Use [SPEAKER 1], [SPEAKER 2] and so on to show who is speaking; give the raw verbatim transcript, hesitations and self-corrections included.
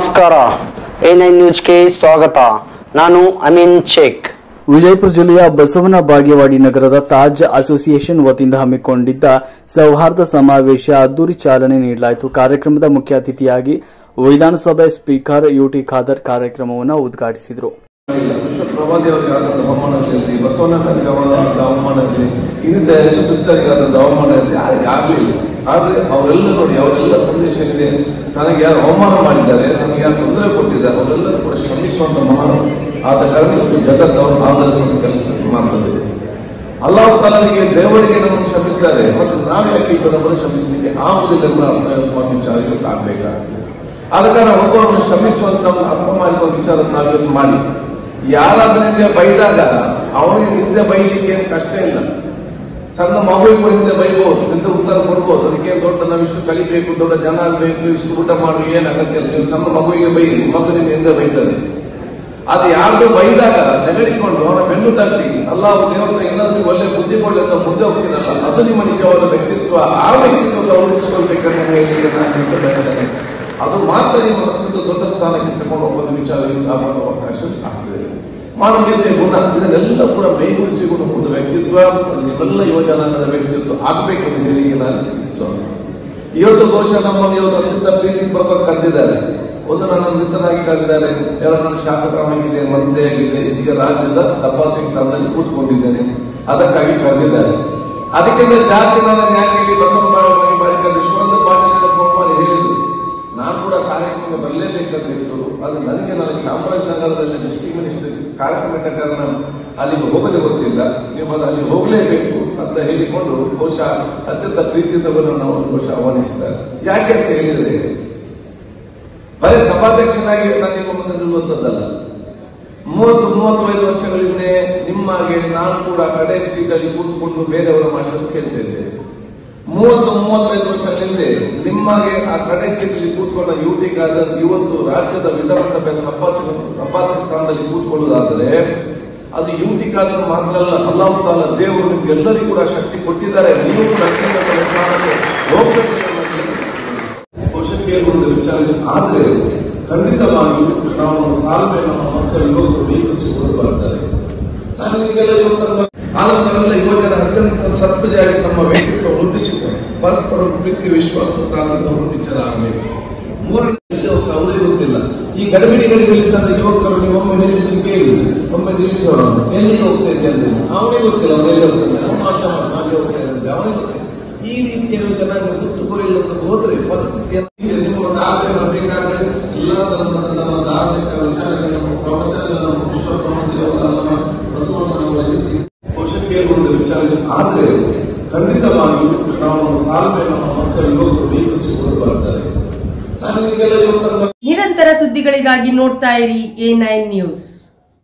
[SPEAKER 1] ನಮಸ್ಕಾರ, A nine ನ್ಯೂಸ್ಗೆ ಸ್ವಾಗತ. ನಾನು ಅಮೀನ್ ಶೇಖ್.
[SPEAKER 2] ವಿಜಯಪುರ ಜಿಲ್ಲೆಯ ಬಸವನ ಬಾಗೇವಾಡಿ ನಗರದ ತಾಜ್ ಅಸೋಸಿಯೇಷನ್ ವತಿಯಿಂದ ಹಮ್ಮಿಕೊಂಡಿದ್ದ ಸೌಹಾರ್ದ ಸಮಾವೇಶ ಅದ್ದೂರಿ ಚಾಲನೆ ನೀಡಲಾಯಿತು. ಕಾರ್ಯಕ್ರಮದ ಮುಖ್ಯ ಅತಿಥಿಯಾಗಿ ವಿಧಾನಸಭೆ ಸ್ಪೀಕರ್ ಯುಟಿ ಖಾದರ್ ಕಾರ್ಯಕ್ರಮವನ್ನು ಉದ್ಘಾಟಿಸಿದರು.
[SPEAKER 3] ಪ್ರಭಾದೇವರಿಗಾದ ಹವಾಮಾನದಲ್ಲಿ, ಬಸವಣ್ಣನಿಗೆ ಹವಾಮಾನದಲ್ಲಿ, ಇನ್ನಿತರ ಯೇಸುಕ್ರಿಸ್ತರಿಗಾದ ಹವಾಮಾನದಲ್ಲಿ ಆಗಲಿಲ್ಲ. ಆದ್ರೆ ಅವರೆಲ್ಲ ನೋಡಿ, ಅವರೆಲ್ಲ ಸಂದೇಶ ಇದೆ. ನನಗೆ ಯಾರು ಅವಮಾನ ಮಾಡಿದ್ದಾರೆ, ನನಗೆ ಯಾರು ತೊಂದರೆ ಕೊಟ್ಟಿದ್ದಾರೆ, ಅವರೆಲ್ಲರೂ ಕೂಡ ಶ್ರಮಿಸುವಂತ ಮಹಾನ್ ಆದ ಕಾರಣ ಜಗತ್ತವರು ಆಧರಿಸುವಂತ ಕೆಲಸ ಮಾಡ್ತದೆ. ಅಲ್ಲಾಹ್ ತಾಲನಿಗೆ ದೇವರಿಗೆ ನಮ್ಮನ್ನು ಶ್ರಮಿಸ್ತಾರೆ, ಮತ್ತು ನಾವು ಯಾಕೆ ಈಗ ನಮ್ಮನ್ನು ಶ್ರಮಿಸಲಿಕ್ಕೆ ಆಗುವುದಿಲ್ಲ ಅನ್ನೋ ವಿಚಾರ ಇವತ್ತು ಆಗ್ಬೇಕಾಗ್ತದೆ. ಆದ ಕಾರಣ ಒಬ್ಬರನ್ನು ಶ್ರಮಿಸುವಂತ ಅರ್ಥ ಮಾಡಿರುವ ವಿಚಾರ ನಾವಿವತ್ತು ಮಾಡಿ, ಯಾರಾದ್ರಿಂದ ಬೈದಾಗ ಅವನಿಗೆ ಹಿಂದೆ ಬೈಲಿಕ್ಕೆ ಏನು ಕಷ್ಟ ಇಲ್ಲ. ಸಣ್ಣ ಮಗುವಿಗೆ ಕೂಡ ಹಿಂದೆ ಬೈಬಹುದು, ಹಿಂದೆ ಉತ್ತರ ಕೊಡ್ಬೋದು. ಅದಕ್ಕೆ ದೊಡ್ಡ ನಾವು ಇಷ್ಟು ಕಲಿಬೇಕು, ದೊಡ್ಡ ಜನ ಆಗಬೇಕು, ಇಷ್ಟು ಊಟ ಮಾಡುವ ಏನು ಅಗತ್ಯ ಇಲ್ಲ. ನೀವು ಸಣ್ಣ ಮಗುವಿಗೆ ಬೈ, ಮಗು ನಿಮ್ಗೆ ಹಿಂದೆ ಬೈತದೆ. ಅದು ಯಾರ್ದು ಬೈದಾಗ ನೆಗಡಿಕೊಂಡು ಅವನ ಬೆನ್ನು ತಟ್ಟಿ ಅಲ್ಲ ದೇವರ ಏನಾದ್ರೂ ಒಳ್ಳೆ ಬುದ್ಧಿ ಕೊಡಲಿ ಅಂತ ಮುಂದೆ ಹೋಗ್ತೀನಲ್ಲ, ಅದು ನಿಮ್ಮ ನಿಜವಾದ ವ್ಯಕ್ತಿತ್ವ. ಆ ವ್ಯಕ್ತಿತ್ವ ಉಳಿಸಿಕೊಳ್ಬೇಕಂತ ಹೇಳಿದ್ರೆ ನಾನು ಬಯಸ್ತೇನೆ. ಅದು ಮಾತ್ರ ನಿಮ್ಮ ಅತ್ಯಂತ ದೊಡ್ಡ ಸ್ಥಾನಕ್ಕೆ ತಗೊಂಡು ಹೋಗೋದು ವಿಚಾರ ಮಾಡುವ ಅವಕಾಶ ಆಗ್ತದೆ. ಮಾನವೀಯತೆ ಗುಣ ಇದನ್ನೆಲ್ಲ ಕೂಡ ಮೈಗೂಡಿಸಿಕೊಂಡು ಒಂದು ವ್ಯಕ್ತಿತ್ವ, ನಿಮ್ಮೆಲ್ಲ ಯುವಜನಾಂಗದ ವ್ಯಕ್ತಿತ್ವ ಆಗ್ಬೇಕಂತ ಹೇಳಿ ನಾನು ಚಿಂತಿಸೋಣ. ಇವತ್ತು ಬಹುಶಃ ನಮ್ಮನ್ನು ಇವತ್ತು ಅತ್ಯಂತ ಪ್ರೀತಿ ಪೂರ್ವಕ ಕರೆದಿದ್ದಾರೆ. ಒಂದು ನನ್ನ ಮಿತ್ರನಾಗಿ ಕರೆದಿದ್ದಾರೆ, ಎರಡು ನನ್ನ ಶಾಸಕರಾಗಿದೆ, ಮಂತ್ರಿ ಆಗಿದೆ, ಇದೀಗ ರಾಜ್ಯದ ಸಭಾಧ್ಯಕ್ಷ ಸ್ಥಾನದಲ್ಲಿ ಕೂತ್ಕೊಂಡಿದ್ದೇನೆ. ಅದಕ್ಕಾಗಿ ಕರೆದಿದ್ದಾರೆ. ಅದಕ್ಕಿಂತ ಜಾಸ್ತಿ ನನ್ನ ಯಾಕೆ ಬಸವನ ಬಾಳಿಕ ವಿಶ್ವನಾಥ ಪಾಟೀಲ್ ಫೋನ್ ಮಾಡಿ ಹೇಳಿದ್ರು, ನಾನು ಕೂಡ ಕಾರ್ಯಕ್ರಮ ಬರಲೇಬೇಕಂತಿತ್ತು. ಅದು ನನಗೆ ನನ್ನ ಚಾಮರಾಜನಗರದಲ್ಲಿ ಡಿಸ್ಟ್ರಿಕ್ಟ್ ಮಿನಿಸ್ಟರ್ ಕಾರ್ಯಕ್ರಮ ಇದ್ದ ಕಾರಣ ಅಲ್ಲಿಗೆ ಹೋಗದೆ ಗೊತ್ತಿಲ್ಲ, ನೀವು ಅದು ಅಲ್ಲಿ ಹೋಗಲೇಬೇಕು ಅಂತ ಹೇಳಿಕೊಂಡು ಬಹುಶಃ ಅತ್ಯಂತ ಪ್ರೀತಿಯಿಂದ ನಾವು ಬಹುಶಃ ಆಹ್ವಾನಿಸಿದ್ದಾರೆ. ಯಾಕೆ ಅಂತ ಹೇಳಿದ್ರೆ, ಬರೀ ಸಭಾಧ್ಯಕ್ಷನಾಗಿ ನಾನು ನಿಮ್ಮ ಮುಂದೆ ನಿಲ್ಲುವಂಥದ್ದಲ್ಲ. ಮೂವತ್ತು ಮೂವತ್ತೈದು ವರ್ಷಗಳ ಹಿಂದೆ ನಿಮ್ಮಾಗೆ ನಾನು ಕೂಡ ಕಡೆ ಸೀಟಲ್ಲಿ ಕೂತ್ಕೊಂಡು ಬೇರೆಯವರ ಮಾತನ್ನು ಕೇಳ್ತೇನೆ. ಮೂವತ್ತು ಮೂವತ್ತೈದು ವರ್ಷಗಳ ಹಿಂದೆ ನಿಮ್ಮಾಗೆ ಆ ಕಡೆ ಸೀಟಲ್ಲಿ ಕೂತ್ಕೊಂಡ ಯುಟಿ ಖಾದರ್ ಇವತ್ತು ರಾಜ್ಯದ ವಿಧಾನಸಭೆ ಸಭಾಧ್ಯಕ್ಷ ಸ್ಥಾನದಲ್ಲಿ ಕೂತ್ಕೊಳ್ಳುವುದಾದರೆ ಅದು ಯುಟಿ ಖಾದರ್ ಮಾತ್ರ ಅಲ್ಲ, ಅಲ್ಲಾಹ್ ತಾಲಾ ದೇವರು ನಿಮ್ಗೆಲ್ಲರಿಗೂ ಕೂಡ ಶಕ್ತಿ ಕೊಟ್ಟಿದ್ದಾರೆ. ನೀವು ಕೂಡ ಹೋಗ್ಬೇಕು ಕೇಳುವಂತ ವಿಚಾರ. ಆದ್ರೆ ಖಂಡಿತವಾಗಿ ನಾವು ತಾಳ್ಮೆ ನಮ್ಮ ಮಕ್ಕಳು ಯುವಕರು ವೀಕ್ಷಿಸಿಕೊಂಡು ಬರ್ತಾರೆ. ನಾನು ಈಗೆಲ್ಲ ಯುವಕರನ್ನ ಆದಷ್ಟೆಲ್ಲ ಯುವಜನ ಅತ್ಯಂತ ಸತ್ವಜಾಗಿ ನಮ್ಮ ವ್ಯಕ್ತಿತ್ವ ರೂಪಿಸಿಕೊಂಡು ಪರಸ್ಪರ ಪ್ರೀತಿ ವಿಶ್ವಾಸ ತಾಳ್ಮೆಯನ್ನು ವಿಚಾರ ಆಗಬೇಕು. ಮೂರನೇ ಅವರೇ ಗೊತ್ತಿಲ್ಲ. ಈ ಗಡಿಬಿಡಿಗಳಿಂದ ಯುವಕರು ನೀವು ಒಮ್ಮೆ ನಿಲ್ಲಿಸಿ ಕೇಳಿ, ಒಮ್ಮೆ ನಿಲ್ಲಿಸೋಣ, ಎಲ್ಲಿಗೆ ಹೋಗ್ತಾ ಇದೆ ಅಂದ್ರೆ ಅವನಿಗೆ ಗೊತ್ತಿಲ್ಲ, ಅವನು ಎಲ್ಲಿ ಹೋಗ್ತಾನೆ, ಅವನು ಆಟ ಮಾಡಿ ಹೋಗ್ತಾ ಇದ್ದಂತೆ ಅವನಿಗೆ ಗೊತ್ತಿಲ್ಲ. ಈ ರೀತಿ ಕೆಲವು ಜನ ಗೊತ್ತುಗೊಳಿಲ್ಲ ಹೋದ್ರೆ ಪರಿಸ್ಥಿತಿಯನ್ನು ನಿಮ್ಮ ಧಾರ್ಮಿಕ ಬೇಕಾದ್ರೆ ಎಲ್ಲ ನಮ್ಮ ಧಾರ್ಮಿಕ ವಿಚಾರಗಳನ್ನು ಪ್ರವಚನಗಳನ್ನು ವಿಶ್ವಪ್ರಮುಖ ಬಸವಣ್ಣನವರಲ್ಲಿ ಬಹುಶಃ ಕೇಳುವಂತ ವಿಚಾರ. ಆದ್ರೆ ಖಂಡಿತವಾಗಿ ನಾವು ತಾಳ್ಮೆ ನಮ್ಮ ಮಕ್ಕಳು ಯುವಕರು ವೀಕ್ಷಿಸಿಕೊಂಡು ಬರ್ತಾರೆ. ನಾನು ಈಗೆಲ್ಲ ಯುವಕರನ್ನ
[SPEAKER 4] ನಿರಂತರ ಸುದ್ದಿಗಳಿಗಾಗಿ ನೋಡ್ತಾ ಇರಿ ಎ ನೈನ್ ನ್ಯೂಸ್.